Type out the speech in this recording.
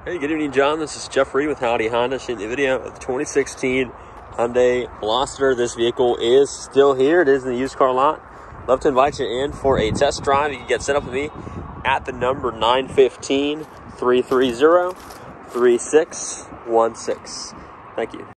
Hey, good evening, John. This is Jeff Reed with Howdy Honda, shooting the video of the 2016 Hyundai Veloster. This vehicle is still here. It is in the used car lot. Love to invite you in for a test drive. You can get set up with me at the number 915-330-3616. Thank you.